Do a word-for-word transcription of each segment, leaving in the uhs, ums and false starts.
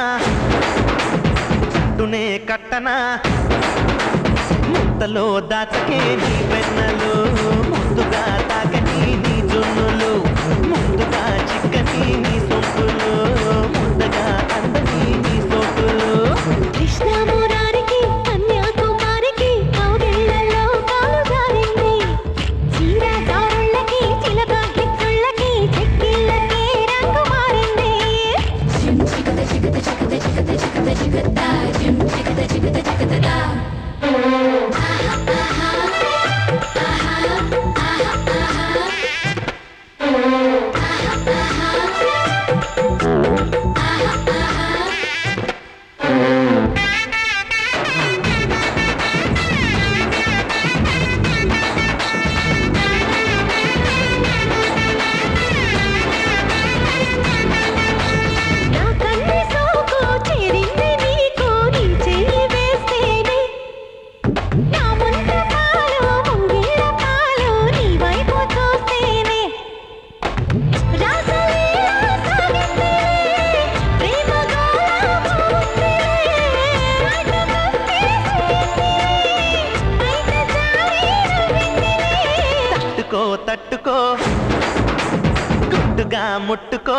చుట్టూనే కట్టనా ముద్దలో దాచకే నీ వెన్నెలు ముందుగా తాకని నీ జున్నులు ముందుగా చిక్కని నీ సొంపులు ముందుగా అందని నీ సోకులు కృష్ణమురారికి కన్యాకుమారికి కౌగిళ్ళలో కాలు జారింది చీర జారుళ్ళకి చిలక గిచ్చుళ్ళకి చెక్కిళ్ళకి రంగు మారింది జిమ్ చికత చికత చికత చికత చికత చికత జిమ్ చికత చికత చికతదా తట్టుకో గుట్టుగా ముట్టుకో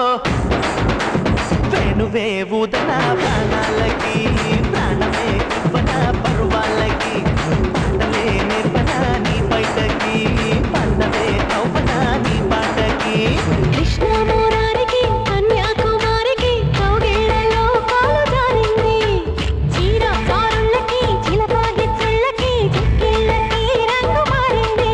వేణువే ఊదన ప్రాణాలకి ప్రాణమే ఇవ్వన పరువాలకి పంటలే నిర్వన నీ బయటకి పండవే అవ్వన నీ పాటకి కృష్ణమురారికి కన్యాకుమారికి కౌగిళ్ళలో కాలు జారింది చీర జారుళ్ళకి చిలక గిచ్చుళ్ళకి చెక్కిళ్ళకి రంగు మారింది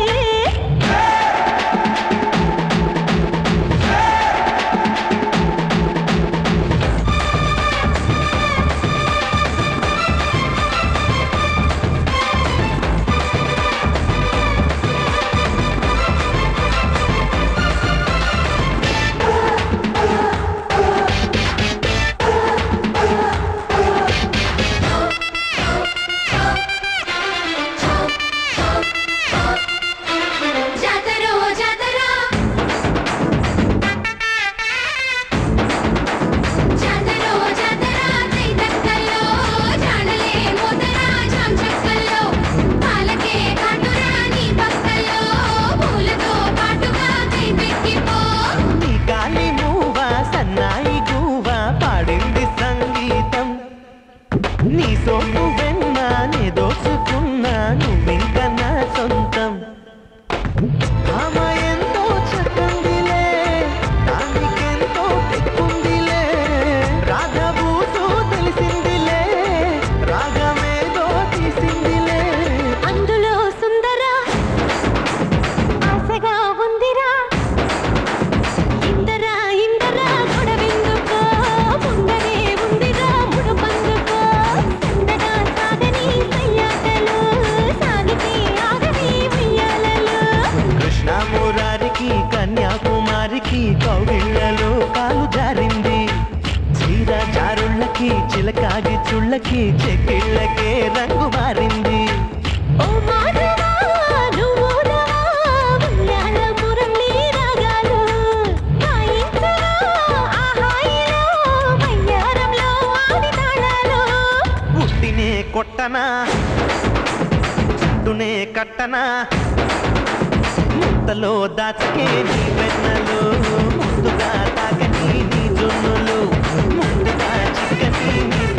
నీ సోపు వెన్నా నే దోచుకున్నా నువ్వింక నా సొంతం ఆమ ఎంతో చక్కందిలే దానికెంతో తెక్కుందిలే రాధబూసు తెలిసిందిలే రాగమేదో తీసిందిలే అందులో సుందర ఆశగా ఉందిరా ఇందరా ఇందరా గొడవెందుకో ముందరే ఉందిరా ముడుపందుకో సందగా సాగని సయ్యాటలు సాగితే ఆగని ఉయ్యాలలు కృష్ణమురారికి కన్యాకుమారికి కౌగిళ్ళలో కాలు జారింది చీర జారుళ్ళకి చిలకాగి చుళ్ళకి చెక్కిళ్ళకే రంగు మారింది ఓ మాధవా నువ్వురా ఉయ్యాల మురళి రాగాలు వాయించరా ఆ హాయిలో వయ్యారంలో ఆడి తాళాలు ఉట్టినే కొట్టనా చుట్టూనే కట్టనా ముద్దలో దాచకే నీ వెన్నెలు ముందుగా తాగని నీ జున్నులు ముందుగా చిక్కని నీ